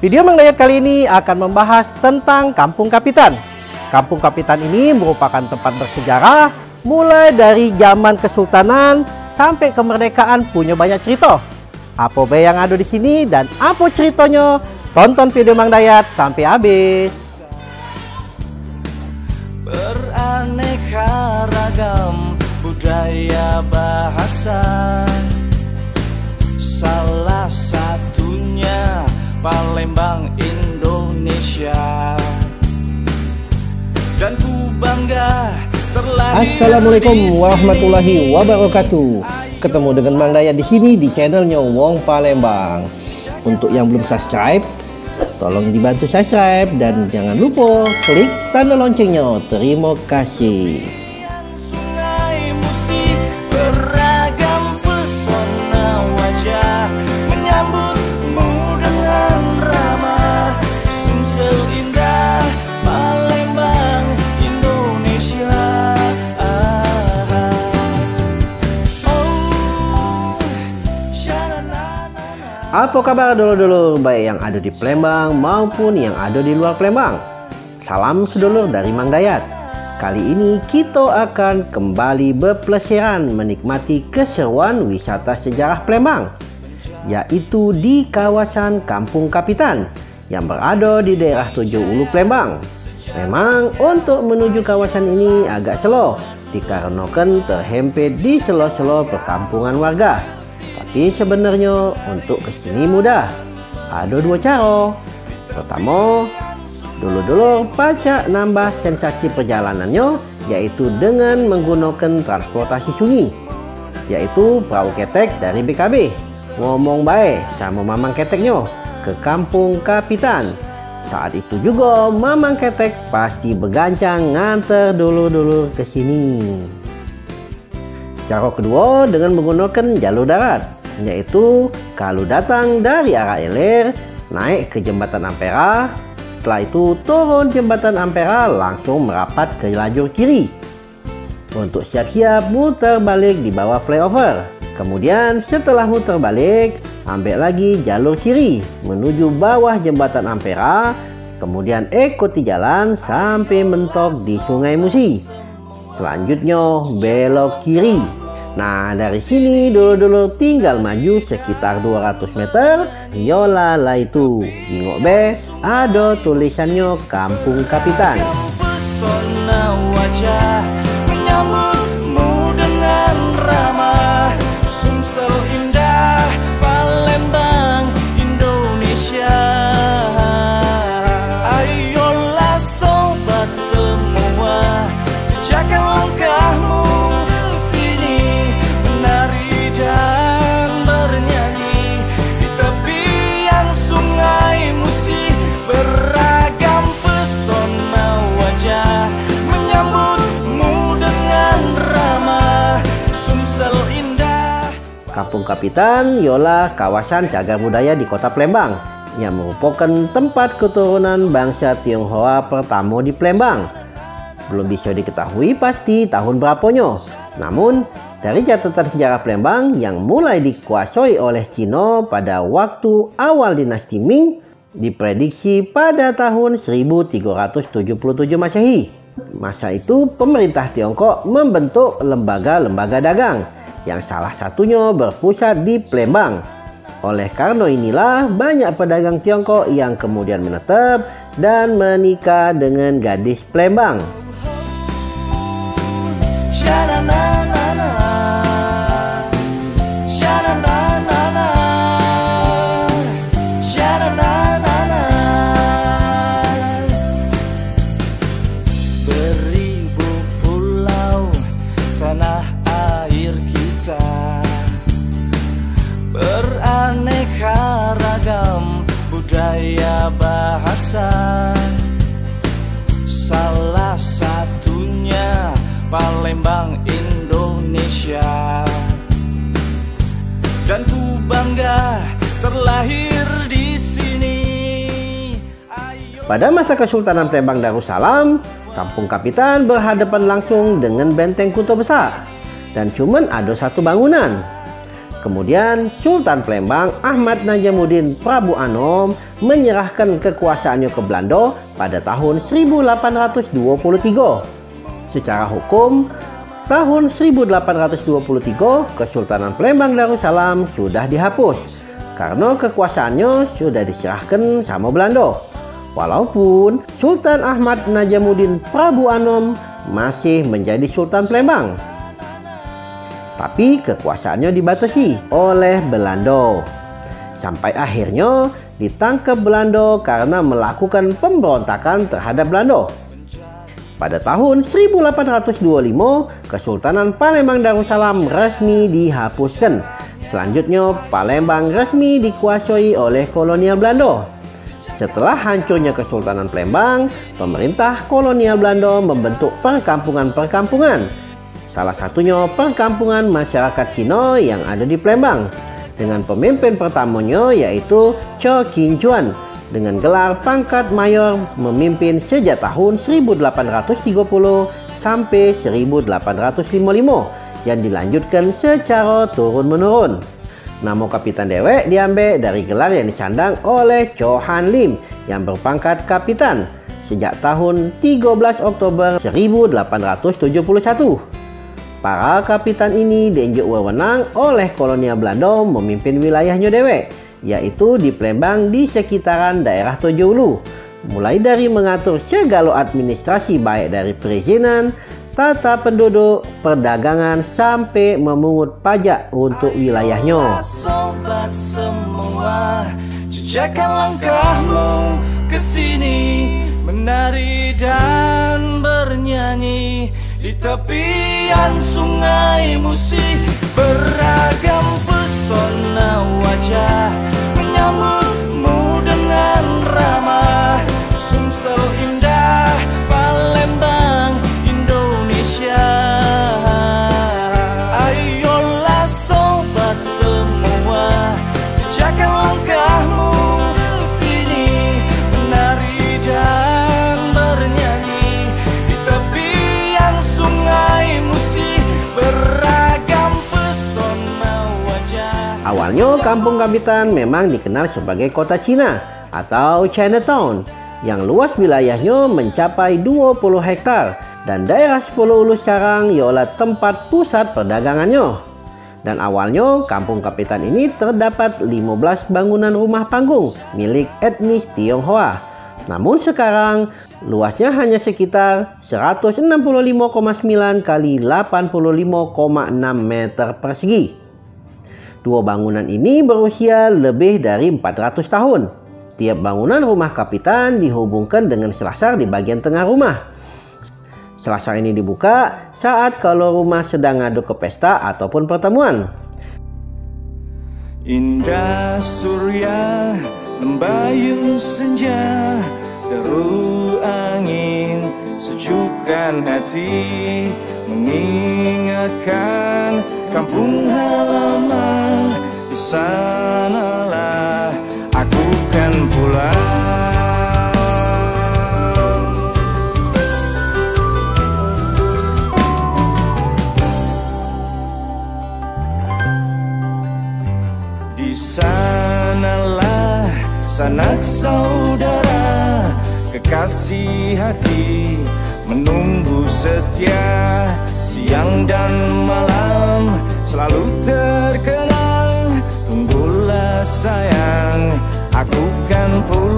Video Mang Dayat kali ini akan membahas tentang Kampung Kapitan. Kampung Kapitan ini merupakan tempat bersejarah, mulai dari zaman Kesultanan sampai kemerdekaan punya banyak cerita. Apa be yang ada di sini dan apa ceritanya? Tonton video Mang Dayat sampai habis. Beraneka ragam budaya bahasa, salah satunya Palembang, Indonesia. Dan ku bangga terlahir. Assalamualaikum warahmatullahi wabarakatuh. Ketemu dengan Mang Dayat di sini di channelnya Wong Palembang. Untuk yang belum subscribe, tolong dibantu subscribe dan jangan lupa klik tanda loncengnya. Terima kasih. Sungai Musi beragam pesona wajah menyambutmu dengan ramah. Sumsel indah Palembang, Indonesia. Apa kabar dulur-dulur baik yang ada di Palembang maupun yang ada di luar Palembang? Salam sedulur dari Mang Dayat. Kali ini kita akan kembali berpelesiran menikmati keseruan wisata sejarah Palembang, yaitu di kawasan Kampung Kapitan yang berada di daerah Tujuh Ulu Palembang. Memang untuk menuju kawasan ini agak slow dikarenakan terhempit di sela-sela perkampungan warga. Tapi sebenarnya untuk kesini mudah. Ada dua cara. Pertama, dulu-dulu pacak nambah sensasi perjalanannya, yaitu dengan menggunakan transportasi sungai, yaitu perahu ketek dari BKB. Ngomong baik sama mamang keteknya ke Kampung Kapitan. Saat itu juga mamang ketek pasti begancang nganter dulu-dulu ke sini. Cara kedua dengan menggunakan jalur darat, yaitu kalau datang dari arah Ilir naik ke jembatan Ampera, setelah itu turun jembatan Ampera langsung merapat ke lajur kiri untuk siap-siap muter balik di bawah flyover. Kemudian setelah muter balik, ambil lagi jalur kiri menuju bawah jembatan Ampera, kemudian ikuti jalan sampai mentok di Sungai Musi. Selanjutnya belok kiri. Nah, dari sini dulu tinggal maju sekitar 200 meter, yola lah itu. Jingok be, ada tulisannya Kampung Kapitan. Pesona wajah menyambutmu dengan ramah. Sumsel indah Palembang, Indonesia. Ayolah sobat semua, jejakkan langkahmu ke sini, menari dan bernyanyi di tepian Sungai Musi. Beragam pesona wajah menyambutmu dengan ramah. Sumsel indah. Kampung Kapitan ialah kawasan cagar budaya di kota Palembang yang merupakan tempat keturunan bangsa Tionghoa pertama di Palembang. Belum bisa diketahui pasti tahun berapanya. Namun, dari catatan sejarah Palembang yang mulai dikuasai oleh Cina pada waktu awal dinasti Ming, diprediksi pada tahun 1377 Masehi. Masa itu pemerintah Tiongkok membentuk lembaga-lembaga dagang yang salah satunya berpusat di Palembang. Oleh karena inilah banyak pedagang Tiongkok yang kemudian menetap dan menikah dengan gadis Palembang. Beribu pulau tanah air kita, beraneka ragam budaya bahasa, salah satunya Palembang, Indonesia. Dan ku bangga terlahir di sini. Pada masa Kesultanan Palembang Darussalam, Kampung Kapitan berhadapan langsung dengan benteng Kuto Besar dan cuman ada satu bangunan. Kemudian Sultan Palembang Ahmad Najamuddin Prabu Anom menyerahkan kekuasaannya ke Belanda pada tahun 1823. Secara hukum, tahun 1823 Kesultanan Palembang Darussalam sudah dihapus karena kekuasaannya sudah diserahkan sama Belanda. Walaupun Sultan Ahmad Najamuddin Prabu Anom masih menjadi Sultan Palembang, tapi kekuasaannya dibatasi oleh Belanda. Sampai akhirnya ditangkap Belanda karena melakukan pemberontakan terhadap Belanda. Pada tahun 1825, Kesultanan Palembang Darussalam resmi dihapuskan. Selanjutnya, Palembang resmi dikuasai oleh kolonial Belanda. Setelah hancurnya Kesultanan Palembang, pemerintah kolonial Belanda membentuk perkampungan-perkampungan. Salah satunya perkampungan masyarakat Cina yang ada di Palembang, dengan pemimpin pertamanya yaitu Cho Kin Chuan dengan gelar pangkat mayor, memimpin sejak tahun 1830 sampai 1855 yang dilanjutkan secara turun-menurun. Nama kapitan dewek diambil dari gelar yang disandang oleh Cho Han Lim yang berpangkat kapitan sejak tahun 13 Oktober 1871. Para kapitan ini diunjuk wewenang oleh kolonial Belanda memimpin wilayahnya dewek, yaitu di Palembang di sekitaran daerah Tojo Ulu, mulai dari mengatur segala administrasi baik dari perizinan, tata penduduk, perdagangan, sampai memungut pajak untuk wilayahnya. Sobat semua, jejakkan langkahmu ke sini, menari dan bernyanyi di tepian sungai Musi. Beragam pesona wajah menyambutmu dengan ramah. Sumsel indah Palembang Indonesia. Ayolah sobat semua, jejakkan langkahmu ke sini, menari dan bernyanyi di tepian sungai Musi. Beragam pesona wajah. Awalnya Kampung Kapitan memang dikenal sebagai kota Cina atau Chinatown, yang luas wilayahnya mencapai 20 hektar dan daerah 10 Ulu sekarang ialah tempat pusat perdagangannya. Dan awalnya Kampung Kapitan ini terdapat 15 bangunan rumah panggung milik etnis Tionghoa. Namun sekarang luasnya hanya sekitar 165,9 kali 85,6 meter persegi. Dua bangunan ini berusia lebih dari 400 tahun. Tiap bangunan rumah kapitan dihubungkan dengan selasar di bagian tengah rumah. Selasar ini dibuka saat kalau rumah sedang ngadu ke pesta ataupun pertemuan. Indah surya membayung senja, deru angin sejukkan hati, mengingatkan kampung halaman. Di sanalah aku kan pulang. Di sanalah sanak saudara, kekasih hati menunggu setia, siang dan malam selalu terkenang. Tunggulah sayang, aku kan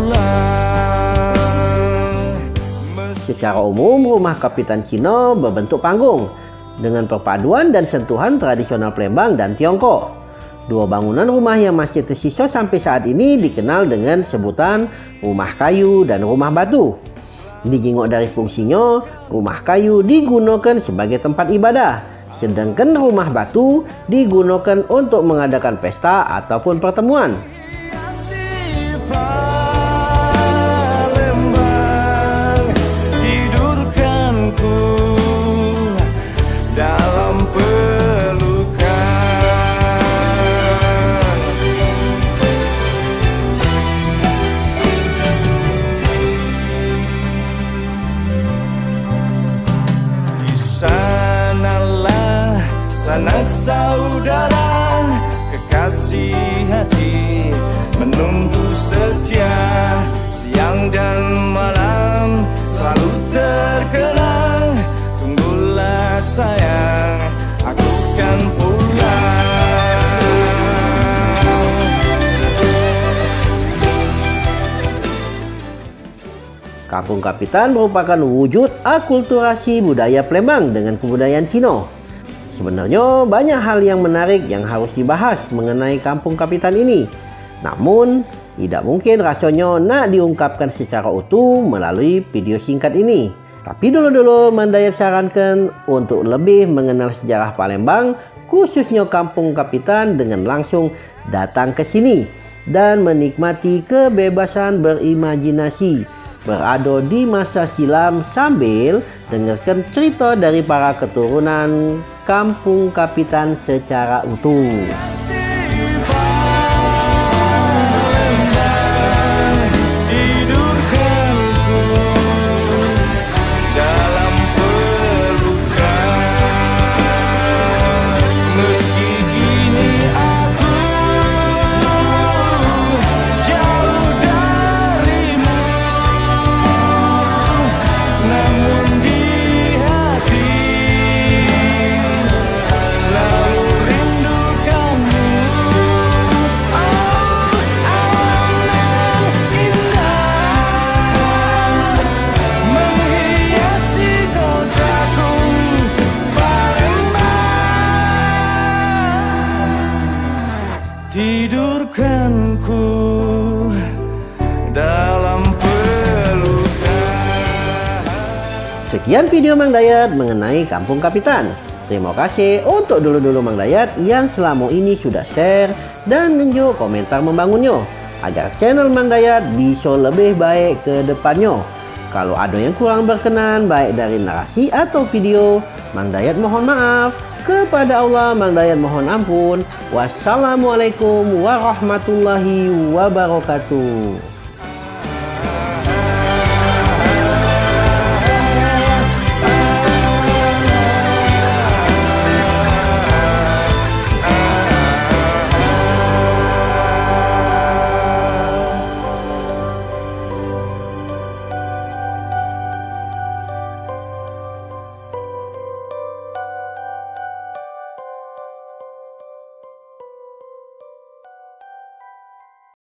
pulang. Secara umum, rumah kapitan Cina berbentuk panggung dengan perpaduan dan sentuhan tradisional Palembang dan Tiongkok. Dua bangunan rumah yang masih tersisa sampai saat ini dikenal dengan sebutan rumah kayu dan rumah batu. Dijenguk dari fungsinya, rumah kayu digunakan sebagai tempat ibadah, sedangkan rumah batu digunakan untuk mengadakan pesta ataupun pertemuan. Palembang, tidurkanku dalam sanak saudara, kekasih hati, menunggu setia siang dan malam, selalu terkenang. Tunggulah sayang, aku kan pulang. Kampung Kapitan merupakan wujud akulturasi budaya Palembang dengan kebudayaan Cina. Sebenarnya banyak hal yang menarik yang harus dibahas mengenai Kampung Kapitan ini. Namun, tidak mungkin rasanya nak diungkapkan secara utuh melalui video singkat ini. Tapi dulu-dulu Mang Dayat sarankan untuk lebih mengenal sejarah Palembang, khususnya Kampung Kapitan, dengan langsung datang ke sini dan menikmati kebebasan berimajinasi, berada di masa silam sambil dengarkan cerita dari para keturunan Kampung Kapitan secara utuh. Tidurkanku dalam pelukan. Sekian video Mang Dayat mengenai Kampung Kapitan. Terima kasih untuk dulu-dulu Mang Dayat yang selama ini sudah share dan menunjuk komentar membangunnya, agar channel Mang Dayat bisa lebih baik ke depannya. Kalau ada yang kurang berkenan baik dari narasi atau video, Mang Dayat mohon maaf. Kepada Allah Mang Dayat mohon ampun. Wassalamualaikum warahmatullahi wabarakatuh.